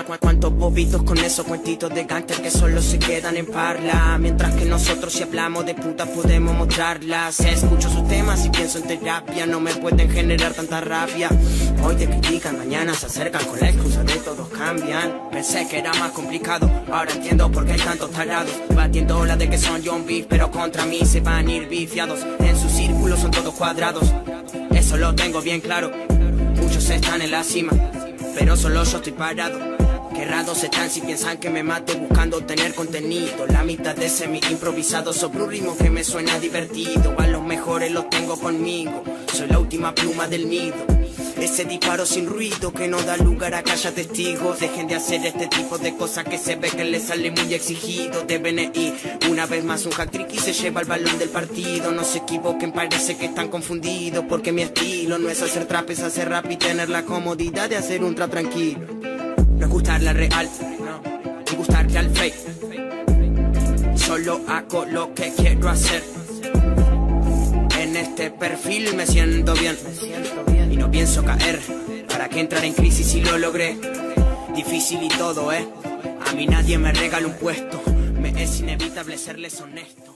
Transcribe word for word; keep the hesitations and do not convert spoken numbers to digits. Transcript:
Cuántos bobitos con esos cuentitos de gánster que solo se quedan en parla, mientras que nosotros si hablamos de putas podemos mostrarlas. Escucho sus temas y pienso en terapia, no me pueden generar tanta rabia. Hoy te critican, mañana se acercan con la excusa de todos cambian. Pensé que era más complicado, ahora entiendo por qué hay tantos tarados batiendo la de que son John Beef, pero contra mí se van a ir bifiados. En su círculo son todos cuadrados, eso lo tengo bien claro. Muchos están en la cima, pero solo yo estoy parado. Qué raros están si piensan que me mate buscando tener contenido. La mitad de semi improvisado sobre un ritmo que me suena divertido. A los mejores los tengo conmigo, soy la última pluma del nido. Ese disparo sin ruido que no da lugar a que haya testigos. Dejen de hacer este tipo de cosas que se ve que les sale muy exigido. De B N I, una vez más un hat-trick y se lleva el balón del partido. No se equivoquen, parece que están confundidos, porque mi estilo no es hacer trap, es hacer rap y tener la comodidad de hacer un trap tranquilo. No es gustarle al real, no, ni gustarle al fake. Solo hago lo que quiero hacer. En este perfil me siento bien y no pienso caer. ¿Para qué entrar en crisis si lo logré? Difícil y todo, ¿eh? A mí nadie me regala un puesto. Me es inevitable serles honesto.